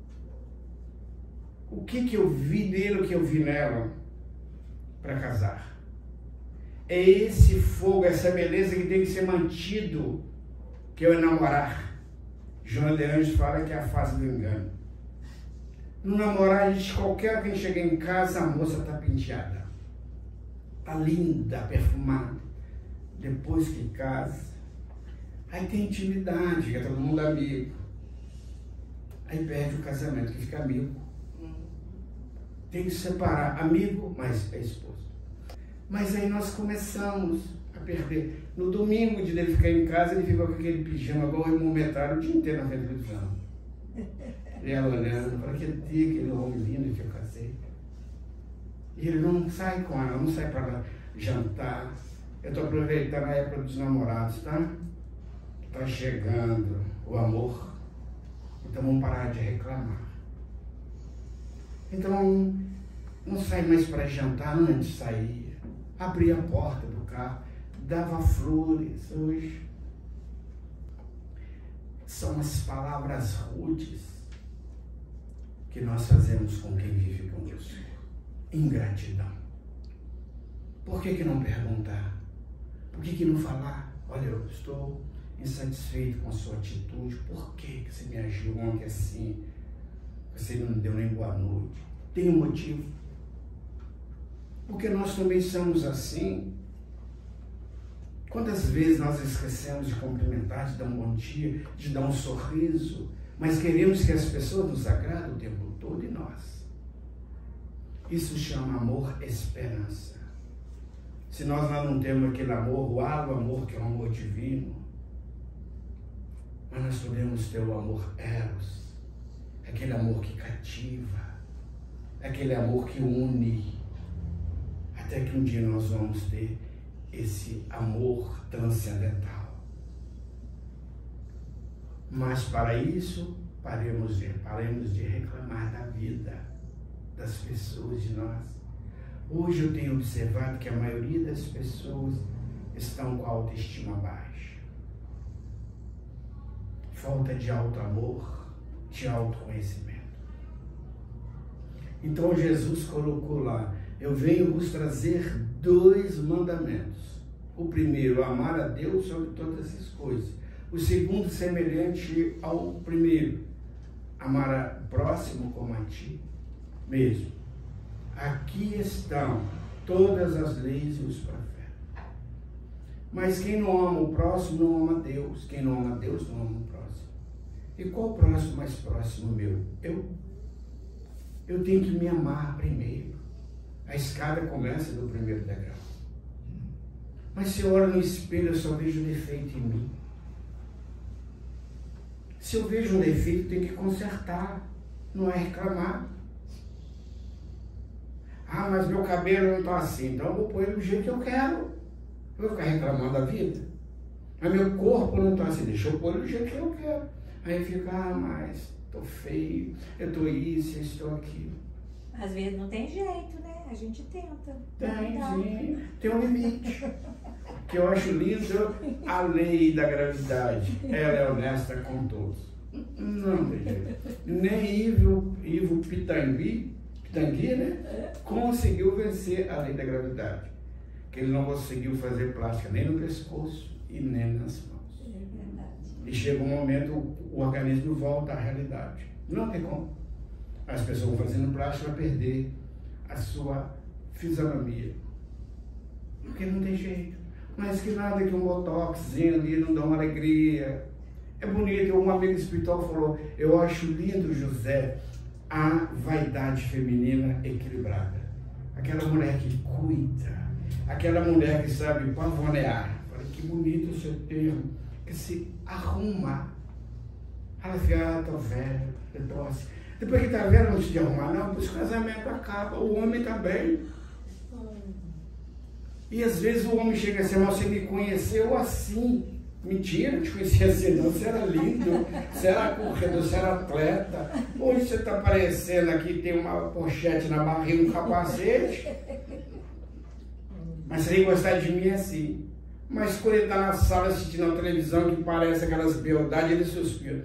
O que, que eu vi nele, o que eu vi nela para casar? É esse fogo, essa beleza que tem que ser mantido, que é o namorar. Joana de Anjos fala que é a fase do engano. No namorar, a gente, qualquer quem chega em casa, a moça está penteada. Está linda, perfumada. Depois que casa, Aí tem intimidade, que é todo mundo amigo. Aí perde o casamento, que fica amigo. Tem que separar amigo, mas é esposo. Mas aí nós começamos a perder. No domingo, de ele ficar em casa, ele ficou com aquele pijama igual remometário o dia inteiro na televisão. E ela olhando, para aquele dia, aquele homem lindo que eu casei. E ele não sai com ela, não sai para jantar. Eu estou aproveitando a época dos namorados, tá? Está chegando o amor. Então vamos parar de reclamar. Então, não sai mais para jantar antes saía. Abria a porta do carro, dava flores. Hoje são as palavras rudes que nós fazemos com quem vive conosco. Ingratidão. Por que que não perguntar? Por que que não falar? Olha, eu estou insatisfeito com a sua atitude. Por que que você me agiu ontem assim? Você não deu nem boa noite. Tem um motivo. Porque nós também somos assim. Quantas vezes nós esquecemos de cumprimentar, de dar um bom dia, de dar um sorriso, mas queremos que as pessoas nos agradem o tempo todo e nós. Isso chama amor esperança. Se nós não temos aquele amor, o água amor que é o amor divino, mas nós podemos ter o amor eros, aquele amor que cativa, aquele amor que une, até que um dia nós vamos ter esse amor transcendental. Mas para isso, paremos de, paremos de reclamar da vida, das pessoas, de nós. Hoje eu tenho observado que a maioria das pessoas estão com a autoestima baixa. Falta de auto-amor, de autoconhecimento. Então Jesus colocou lá: eu venho vos trazer dois mandamentos. O primeiro, amar a Deus sobre todas as coisas. O segundo, semelhante ao primeiro, amar o próximo como a ti mesmo. Aqui estão todas as leis e os profetas. Mas quem não ama o próximo não ama Deus. Quem não ama Deus não ama o próximo. E qual o próximo mais próximo meu? Eu. Eu tenho que me amar primeiro. A escada começa do primeiro degrau. Mas se eu olho no espelho, eu só vejo defeito em mim. Se eu vejo um defeito, tenho que consertar. Não é reclamar. Ah, mas meu cabelo não está assim, então eu vou pôr ele do jeito que eu quero. Eu vou ficar reclamando da vida. Mas meu corpo não está assim, deixa eu pôr ele do jeito que eu quero. Aí fica, ah, mas estou feio, eu estou isso, eu estou aquilo. Às vezes não tem jeito, né? A gente tenta. Tem, sim. Tem um limite. Que eu acho lindo a lei da gravidade. Ela é honesta com todos. Não tem jeito. Nem Ivo, Ivo Pitangui, Pitangui, né? Conseguiu vencer a lei da gravidade. Que ele não conseguiu fazer plástica nem no pescoço e nem nas mãos. É verdade. E chega um momento, o organismo volta à realidade. Não tem como. As pessoas vão fazendo plástica para perder a sua fisionomia. Porque não tem jeito. Mas que nada que um botoxzinho ali não dá uma alegria. É bonito. Um amigo espiritual falou: eu acho lindo, José, a vaidade feminina equilibrada. Aquela mulher que cuida. Aquela mulher que sabe pavonear. Falei, que bonito o seu termo. Que se arruma. Ela fica, ah, tô velho, eu tô assim. Depois que está velho, não precisa de arrumar, não, pois o casamento acaba, o homem também. E às vezes o homem chega assim, mas você me conheceu assim. Mentira, não te conhecia assim não, você era lindo, você era corredor, você era atleta. Hoje você está aparecendo aqui, tem uma pochete na barriga, um capacete. Mas você nem gostar de mim assim. Mas quando ele está na sala assistindo a televisão, que parece aquelas beldades, ele suspira.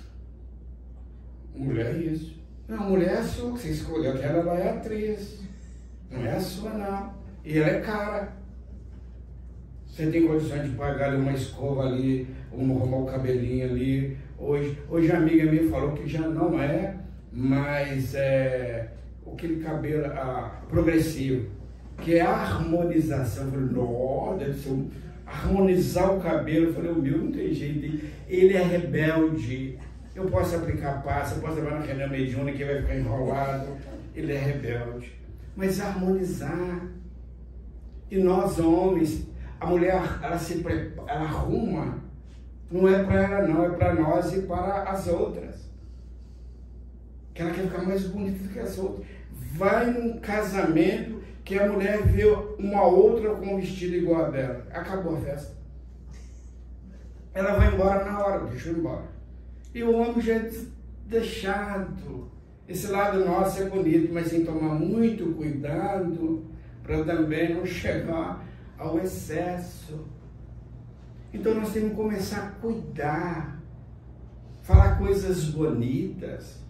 Mulher é isso. Não, mulher é sua, você escolheu que ela vai atriz. Não é a sua, não. E ela é cara. Você tem condições de pagar uma escova ali, um arrumar o cabelinho ali. Hoje, hoje a amiga minha falou que já não é, mas é aquele cabelo ah, progressivo, que é a harmonização. Eu falei, nossa, deve ser um, harmonizar o cabelo. Eu falei, o meu não tem jeito, ele é rebelde. Eu posso aplicar pasta, eu posso levar na reunião mediúnica que vai ficar enrolado. Ele é rebelde. Mas harmonizar. E nós, homens, a mulher, ela se prepara, ela arruma. Não é para ela não, é para nós e para as outras. Que ela quer ficar mais bonita do que as outras. Vai num casamento que a mulher vê uma outra com um vestido igual a dela. Acabou a festa. Ela vai embora na hora, deixa eu ir embora. E o homem já é deixado. Esse lado nosso é bonito, mas tem que tomar muito cuidado para também não chegar ao excesso. Então nós temos que começar a cuidar, falar coisas bonitas,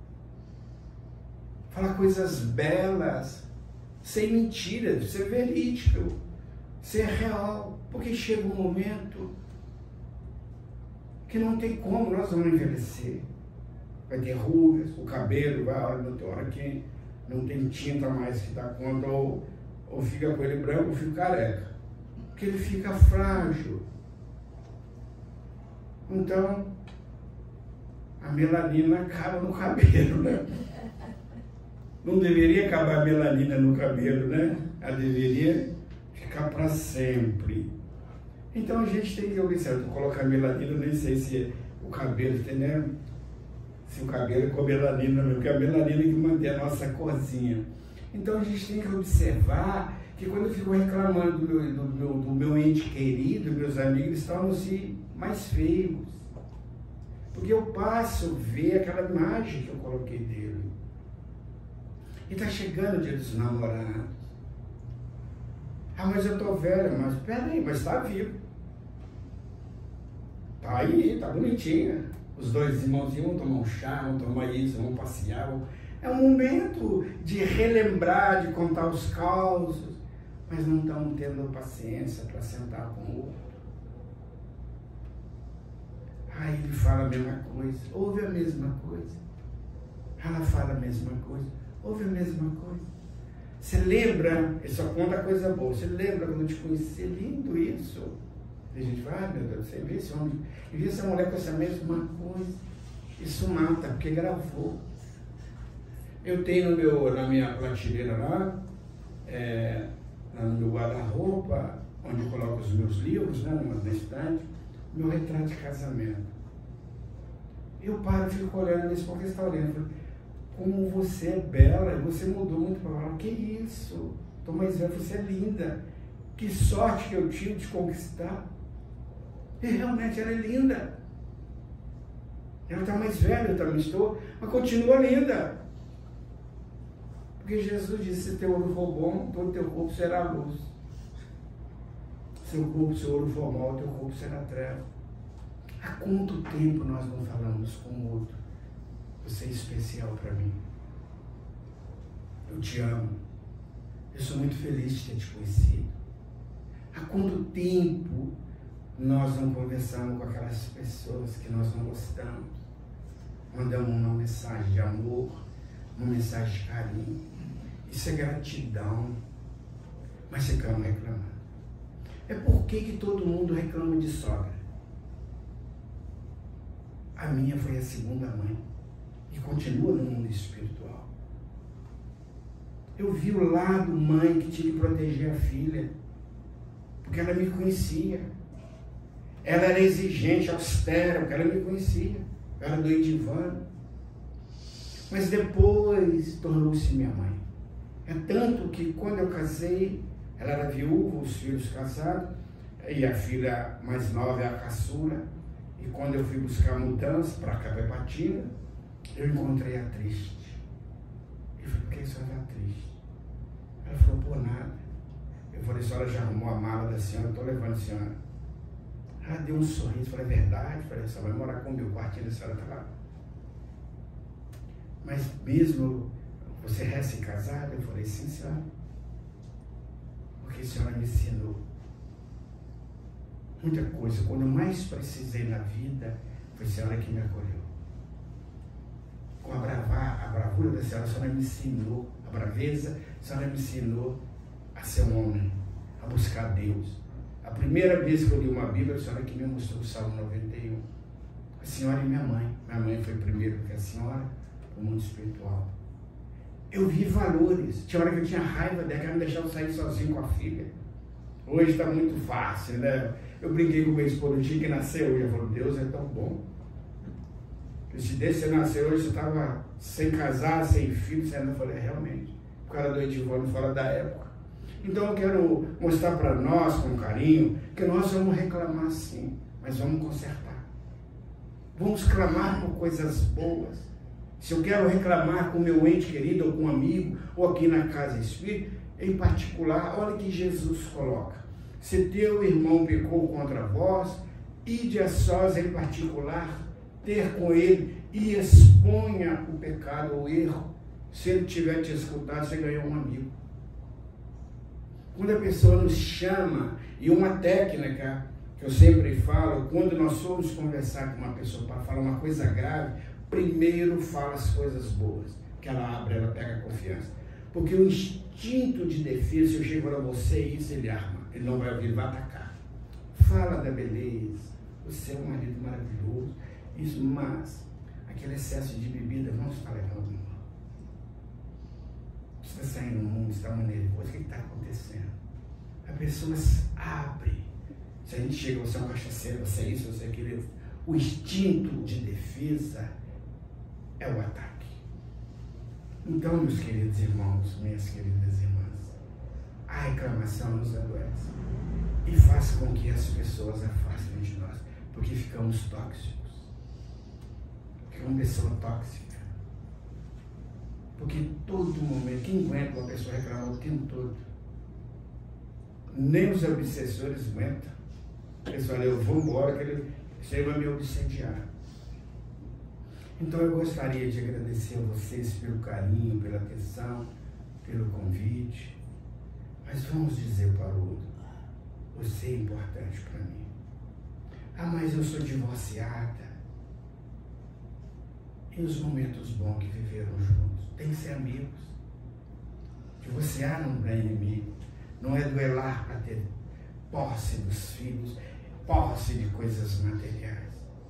falar coisas belas, sem mentiras, ser verídico, ser real, porque chega um momento que não tem como, nós vamos envelhecer. Vai ter rugas, o cabelo vai, olha, doutor, aqui não tem tinta mais que dá conta, ou, ou fica com ele branco ou fica careca. Porque ele fica frágil. Então, a melanina acaba no cabelo, né? Não deveria acabar a melanina no cabelo, né? Ela deveria ficar para sempre. Então a gente tem que observar, colocar melanina, eu nem sei se o cabelo, entendeu? Se o cabelo é com melanina, não, porque a melanina que mantém a nossa corzinha. Então a gente tem que observar que quando eu fico reclamando do meu, do meu, do meu ente querido, meus amigos, eles tornam-se mais feios. Porque eu passo a ver aquela imagem que eu coloquei dele. E está chegando o dia dos namorados. Ah, mas eu estou velha, mas peraí, mas está vivo. Está aí, está bonitinha. Os dois irmãozinhos vão tomar um chá, vão tomar isso, vão passear. Vão... É um momento de relembrar, de contar os causos, mas não estão tendo paciência para sentar com o outro. Aí ele fala a mesma coisa, ouve a mesma coisa. Ela fala a mesma coisa, ouve a mesma coisa. Você lembra, ele só conta coisa boa, você lembra quando eu te conheci, lindo isso. E a gente fala, ah, meu Deus, você vê esse homem, e vê essa mulher com essa mesma coisa. Isso mata, porque gravou. Eu tenho no meu, na minha prateleira lá, é, no meu guarda-roupa, onde eu coloco os meus livros, né, na estante, meu retrato de casamento. Eu paro e fico olhando nesse porque está olhando. Como você é bela, você mudou muito para falar, que isso? Tô mais velha, você é linda. Que sorte que eu tive de conquistar. E realmente ela é linda. Ela está mais velha, eu também estou, mas continua linda. Porque Jesus disse, se teu olho for bom, todo teu corpo será luz. Seu corpo, seu olho for mau, teu corpo será treva. Há quanto tempo nós não falamos com o outro? Você é especial para mim. Eu te amo. Eu sou muito feliz de ter te conhecido. Há quanto tempo nós não conversamos com aquelas pessoas que nós não gostamos? Mandamos uma mensagem de amor, uma mensagem de carinho. Isso é gratidão. Mas ficamos reclamando. É por que que todo mundo reclama de sogra? A minha foi a segunda mãe. E continua no mundo espiritual. Eu vi o lado mãe que tinha que proteger a filha. Porque ela me conhecia. Ela era exigente, austera, porque ela me conhecia. Eu era do Edivano. Mas depois tornou-se minha mãe. É tanto que quando eu casei, ela era viúva, os filhos casados, e a filha mais nova é a caçula. E quando eu fui buscar mudança para Capepatina, eu encontrei a triste. Eu falei, por que a senhora está triste? Ela falou, por nada. Eu falei, a senhora já arrumou a mala da senhora, eu estou levando a senhora. Ela deu um sorriso, falei, é verdade? Eu falei, a senhora vai morar comigo, o quartinho da senhora está lá. Mas mesmo você recém-casada? Eu falei, sim, senhora. Porque a senhora me ensinou muita coisa. Quando eu mais precisei na vida, foi a senhora que me acolheu. Com a, brava, a bravura da senhora, a senhora me ensinou, a braveza, a senhora me ensinou a ser um homem, a buscar Deus, A primeira vez que eu li uma Bíblia, a senhora que me mostrou o Salmo noventa e um. A senhora e minha mãe. Minha mãe foi primeiro que a senhora, no mundo espiritual. Eu vi valores. Tinha hora que eu tinha raiva dela, que ela me deixava sair sozinho com a filha. Hoje está muito fácil, né? Eu brinquei com o meu esposo, o dia que nasceu hoje. Eu falei, Deus é tão bom. Se desde você nasceu hoje, você estava sem casar, sem filho, você ainda falei, é, realmente. O cara do Edivone fora da época. Então eu quero mostrar para nós, com carinho, que nós vamos reclamar sim, mas vamos consertar. Vamos clamar por coisas boas. Se eu quero reclamar com meu ente querido, ou com um amigo, ou aqui na casa espírita, em particular, olha que Jesus coloca. Se teu irmão pecou contra vós, ide a sós em particular, ter com ele e exponha o pecado ou erro. Se ele tiver te escutado, você ganhou um amigo. Quando a pessoa nos chama, e uma técnica que eu sempre falo, quando nós formos conversar com uma pessoa para falar uma coisa grave, primeiro fala as coisas boas, que ela abre, ela pega confiança. Porque o instinto de defesa, se eu chego para você, isso ele arma, ele não vai ouvir, ele vai atacar. Fala da beleza, você é um marido maravilhoso, isso, mas aquele excesso de bebida não está levando mal. Você está saindo no mundo, está nervoso, o que está acontecendo? A pessoa abre. Se a gente chega, você é um cachaceiro, você é isso, você é aquilo. O instinto de defesa é o ataque. Então, meus queridos irmãos, minhas queridas irmãs, a reclamação nos adoece e faz com que as pessoas afastem de nós, porque ficamos tóxicos. Porque é uma pessoa tóxica. Porque todo momento, quem aguenta uma pessoa reclamar o tempo todo? Nem os obsessores aguentam. Eles falam, eu vou embora, que ele, ele vai me obsediar. Então eu gostaria de agradecer a vocês pelo carinho, pela atenção, pelo convite. Mas vamos dizer para o outro, você é importante para mim. Ah, mas eu sou divorciada. E os momentos bons que viveram juntos? Tem que ser amigos. Divorciar não é inimigo. Não é duelar para ter posse dos filhos, posse de coisas materiais.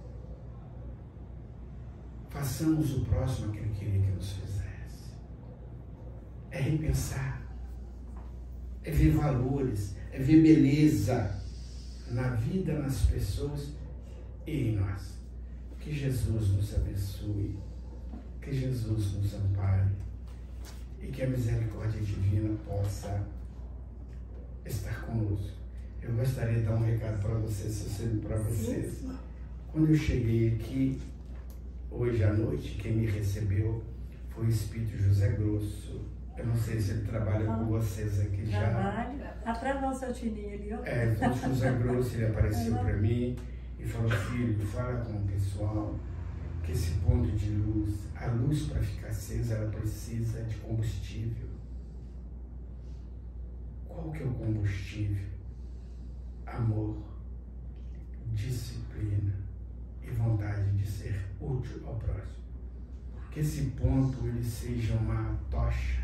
Façamos o próximo que ele queria que nos fizesse. É repensar. É ver valores. É ver beleza na vida, nas pessoas e em nós. Que Jesus nos abençoe. Que Jesus nos ampare. E que a misericórdia divina possa estar conosco. Eu gostaria de dar um recado para vocês, para vocês. Quando eu cheguei aqui, hoje à noite, quem me recebeu foi o Espírito José Grosso. Eu não sei se ele trabalha ah, com vocês aqui já. Trabalha. Atrás do nosso altininho ali, ó. É, então o José Grosso, ele apareceu para mim e falou, filho, fala com o pessoal que esse ponto de luz, a luz para ficar acesa, ela precisa de combustível. Qual que é o combustível? Amor, disciplina e vontade de ser útil ao próximo. Que esse ponto ele seja uma tocha,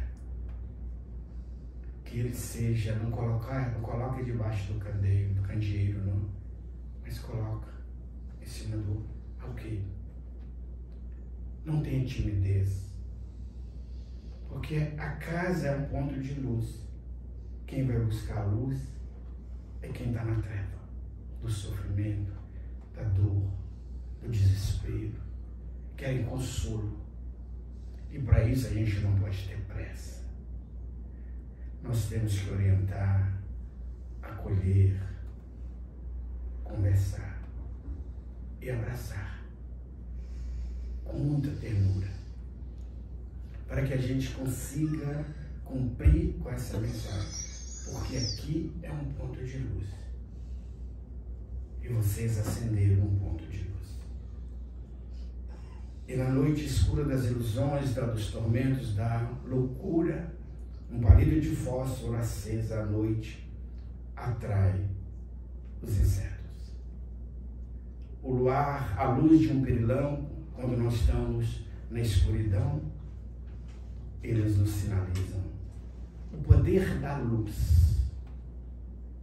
que ele seja, não colocar, não coloque debaixo do candeeiro, do candeeiro, não, mas coloca em cima do alqueire. Não tenha timidez, porque a casa é um ponto de luz. Quem vai buscar a luz é quem está na treva do sofrimento, da dor, do desespero, querem consolo. E para isso a gente não pode ter pressa. Nós temos que orientar, acolher, conversar e abraçar com muita ternura, para que a gente consiga cumprir com essa mensagem. Porque aqui é um ponto de luz. E vocês acenderam um ponto de luz. E na noite escura das ilusões, dos tormentos, da loucura, um palito de fósforo acesa à noite atrai os insetos. O luar, a luz de um perilão, quando nós estamos na escuridão, eles nos sinalizam o poder da luz.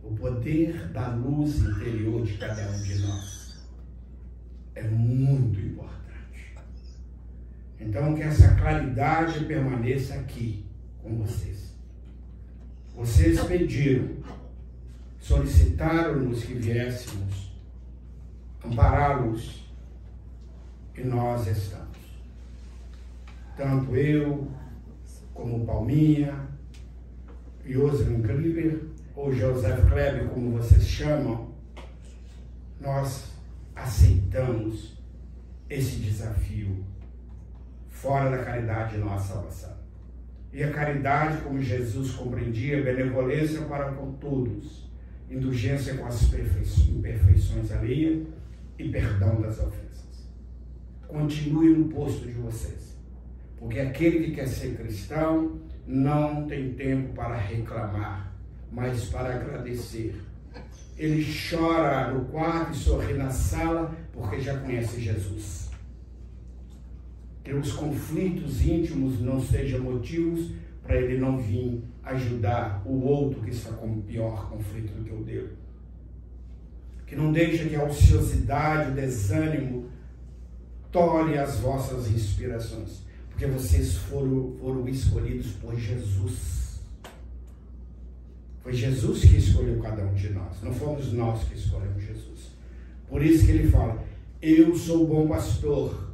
o poder da luz interior de cada um de nós é muito importante. Então, que essa claridade permaneça aqui com vocês. Vocês pediram, solicitaram-nos que viéssemos ampará-los e nós estamos. Tanto eu, como Palminha, Joselin Kleber, ou Joseph Kleber, como vocês chamam, nós aceitamos esse desafio fora da caridade não há salvação. E a caridade, como Jesus compreendia, é benevolência para com todos, indulgência com as imperfeições alheias e perdão das ofensas. Continue no posto de vocês, porque aquele que quer ser cristão não tem tempo para reclamar, mas para agradecer. Ele chora no quarto e sorri na sala porque já conhece Jesus. Que os conflitos íntimos não sejam motivos para ele não vir ajudar o outro que está com o pior conflito do que o dele. Que não deixe que a ociosidade, o desânimo tolhe as vossas inspirações, porque vocês foram, foram escolhidos por Jesus. Foi Jesus que escolheu cada um de nós, não fomos nós que escolhemos Jesus. Por isso que ele fala, eu sou o bom pastor,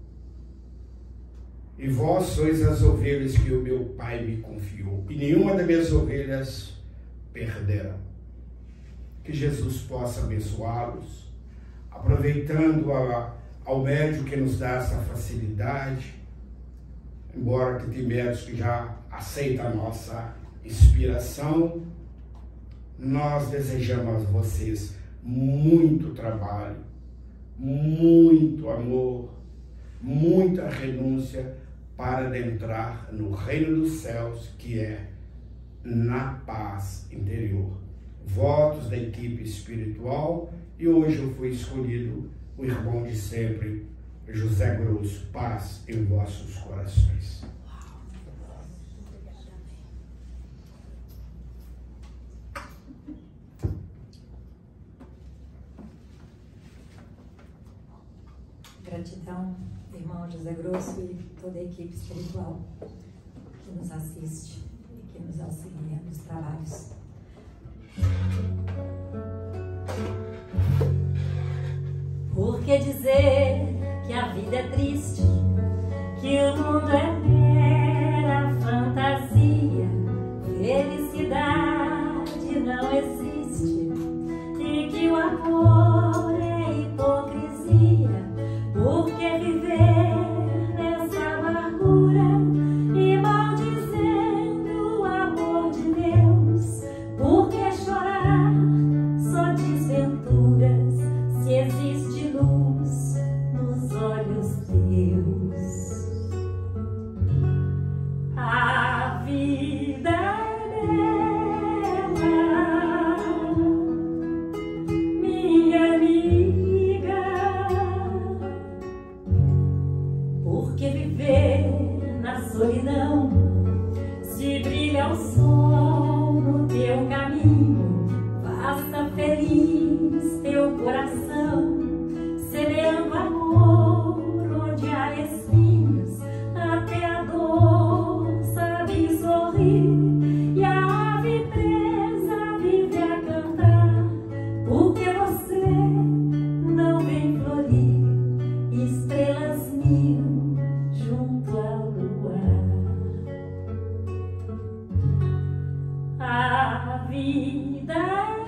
e vós sois as ovelhas que o meu Pai me confiou, e nenhuma das minhas ovelhas perderá. Que Jesus possa abençoá-los, aproveitando a, ao médico que nos dá essa facilidade, embora que tem médicos que já aceitam a nossa inspiração, nós desejamos a vocês muito trabalho, muito amor, muita renúncia para adentrar no reino dos céus, que é na paz interior. Votos da equipe espiritual, e hoje eu fui escolhido o irmão de sempre, José Grosso. Paz em vossos corações. Gratidão, irmão José Grosso e toda a equipe espiritual que nos assiste e que nos auxilia nos trabalhos. Por que dizer que a vida é triste, que o mundo é mera fantasia, felicidade não existe e que o amor é hipocrisia? Por que viver nessa amargura e maldizendo o amor de Deus? Por que chorar só desventuras se existe luz nos olhos teus? A vida é bela, minha amiga. Por que viver na solidão se brilha o sol no teu caminho? Faça feliz teu coração, semeando amor onde há espinhos. Até a dor sabe sorrir e a ave presa vive a cantar. Porque você não vem florir estrelas mil junto ao luar? A vida